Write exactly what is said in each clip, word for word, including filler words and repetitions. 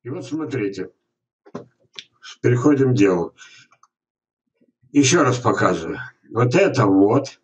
И вот смотрите, переходим к делу. Еще раз показываю. Вот это вот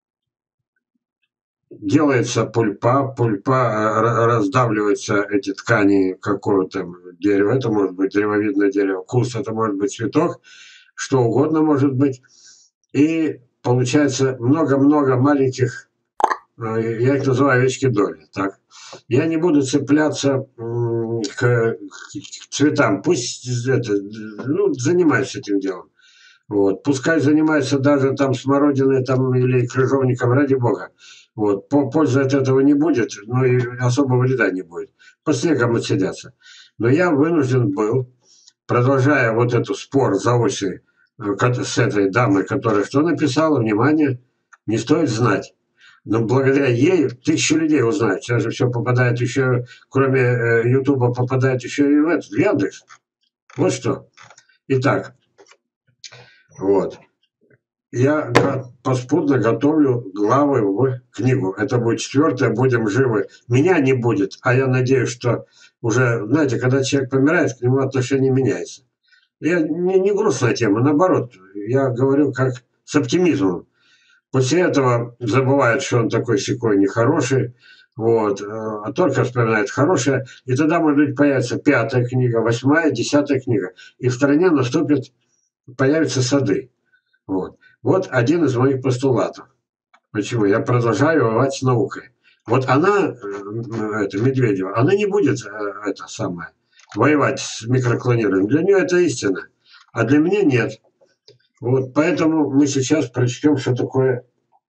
делается пульпа, пульпа раздавливаются эти ткани какого-то дерева. Это может быть древовидное дерево, куст, это может быть цветок, что угодно может быть. И получается много-много маленьких, я их называю овечки доли. Так. Я не буду цепляться к, к цветам. Пусть это, ну, занимаются этим делом. Вот. Пускай занимаются даже там смородиной там, или крыжовником, ради бога. Вот. Пользы от этого не будет, но и особого вреда не будет. По снегам отсидятся. Но я вынужден был, продолжая вот эту спор заочный с этой дамой, которая что написала, внимание, не стоит знать. Но благодаря ей тысячи людей узнают. Сейчас же все попадает еще, кроме э, Ютуба, попадает еще и в этот, в Яндекс. Вот что. Итак, вот. Я поспудно готовлю главы в книгу. Это будет четвертое, будем живы. Меня не будет, а я надеюсь, что уже, знаете, когда человек помирает, к нему отношение меняется. Я не, не грустная тема, наоборот. Я говорю как с оптимизмом. После этого забывает, что он такой сякой нехороший, вот, а только вспоминает хорошее, и тогда, может быть, появится пятая книга, восьмая, десятая книга, и в стране наступит, появятся сады. Вот. Вот один из моих постулатов. Почему? Я продолжаю воевать с наукой. Вот она, это, Медведева, она не будет, это самое, воевать с микроклонированием. Для нее это истина, а для меня нет. Вот, поэтому мы сейчас прочтем, что такое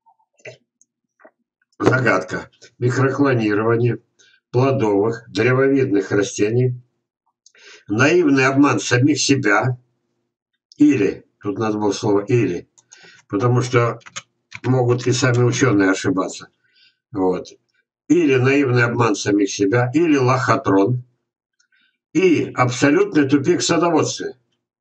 загадка. Микроклонирование плодовых, древовидных растений, наивный обман самих себя, или, тут надо было слово «или», потому что могут и сами ученые ошибаться, вот, или наивный обман самих себя, или лохотрон, и абсолютный тупик в садоводстве.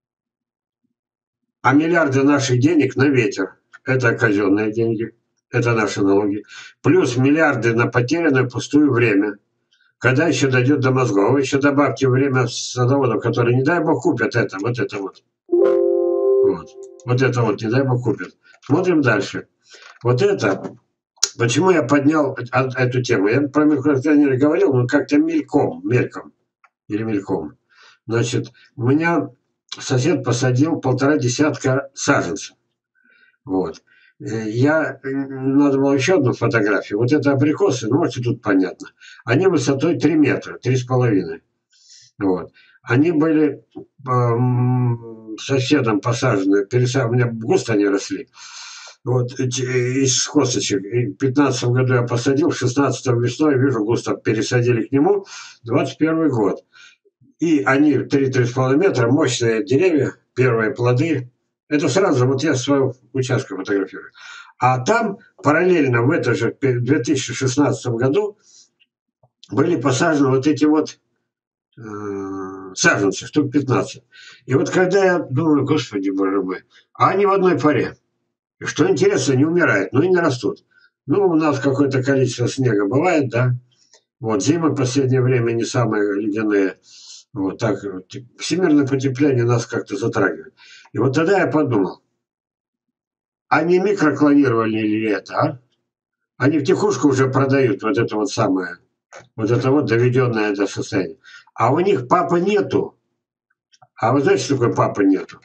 А миллиарды наших денег на ветер. Это казенные деньги, это наши налоги. Плюс миллиарды на потерянное пустое время. Когда еще дойдет до мозгов? Вы еще добавьте время садоводов, которые, не дай бог, купят это, вот это вот. Вот, вот это вот, не дай бог, купят. Смотрим дальше. Вот это, почему я поднял эту тему? Я про микроклонирование говорил, но как-то мельком, мельком, или мельком. Значит, у меня сосед посадил полтора десятка саженцев. Вот. Я, надо было еще одну фотографию. Вот это абрикосы, ну, можете тут понятно. Они высотой три метра, три с половиной. Вот. Они были э, соседом посажены, пересажены, у меня густо они росли. Вот, из косточек. И в пятнадцатом году я посадил, в шестнадцатом весной, вижу, густо пересадили к нему, двадцать первый год. И они три-три с половиной метра, мощные деревья, первые плоды. Это сразу, вот я своего участка фотографирую. А там параллельно в этом же две тысячи шестнадцатом году были посажены вот эти вот э, саженцы, штук пятнадцать. И вот когда я думаю, господи, боже мой, а они в одной паре. И что интересно, не умирают, но и не растут. Ну, у нас какое-то количество снега бывает, да. Вот зимы в последнее время не самые ледяные. Вот так. Всемирное потепление нас как-то затрагивает. И вот тогда я подумал, а не микроклонировали ли это, а? Они втихушку уже продают вот это вот самое, вот это вот доведенное до состояния. А у них папы нету. А вы знаете, что такое папы нету?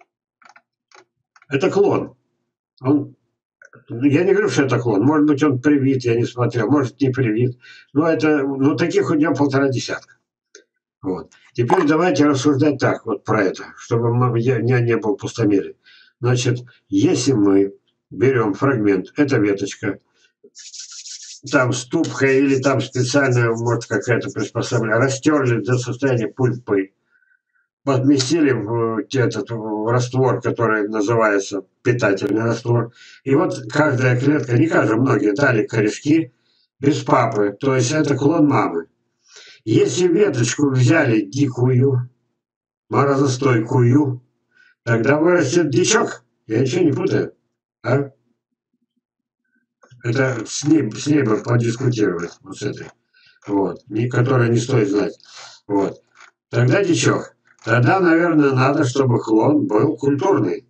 Это клон. Он, я не говорю, что это клон. Может быть, он привит, я не смотрел. Может, не привит. Но это, ну, таких у него полтора десятка. Вот. Теперь давайте рассуждать так вот про это, чтобы мы, я, я не был пустомерен. Значит, если мы берем фрагмент, это веточка, там ступка или там специальная, может, какая-то приспособление, растерли до состояния пульпы, подместили в этот в раствор, который называется питательный раствор. И вот каждая клетка, не каждая, многие дали корешки без папы, то есть это клон мамы. Если веточку взяли дикую, морозостойкую, тогда вырастет дичок. Я ничего не путаю. А? Это с ней, с ней бы подискутировать, вот с этой, вот, которая не стоит знать. Вот. Тогда ничего. Тогда, наверное, надо, чтобы клон был культурный.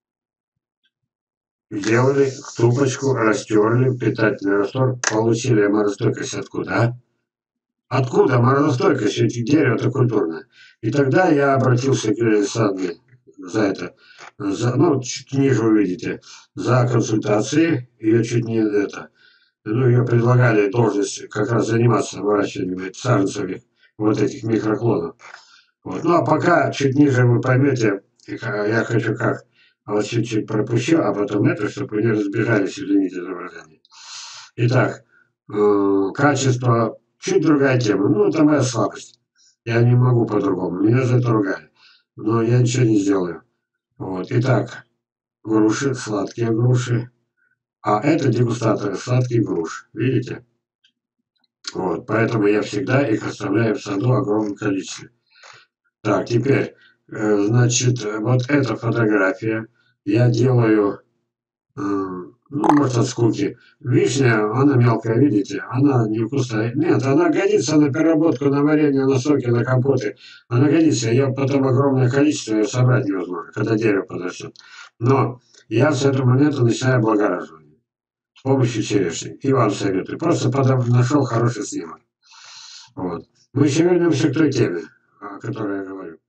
Сделали трубочку, растерли, питательный раствор, получили морозостойкость откуда? Откуда морозостойкость, ведь дерево-то культурное? И тогда я обратился к Елене Александровне за это, за, ну, чуть ниже увидите, за консультацией, ее чуть не это, ну, ее предлагали должность как раз заниматься выращиванием саженцев вот этих микроклонов. Вот. Ну, а пока чуть ниже вы поймете, я хочу как, а вот чуть-чуть пропущу, а потом это, чтобы вы не разбежались, извините за выражение. Итак, э, качество, чуть другая тема. Ну, это моя слабость. Я не могу по-другому. Меня за это ругали. Но я ничего не сделаю. Вот. Итак, груши, сладкие груши. А это дегустаторы сладких груш. Видите? Вот. Поэтому я всегда их оставляю в саду в огромном количестве. Так, теперь, э, значит, вот эта фотография. Я делаю, э, ну, может, от скуки. Вишня, она мелкая, видите? Она невкусная. Нет, она годится на переработку, на варенье, на соки, на компоты. Она годится. Ее потом огромное количество, ее собрать невозможно, когда дерево подрастет. Но я с этого момента начинаю облагораживание с помощью черешни. И вам советую. Просто потом нашел хороший снимок. Вот. Мы еще вернемся к той теме, о которой я говорю.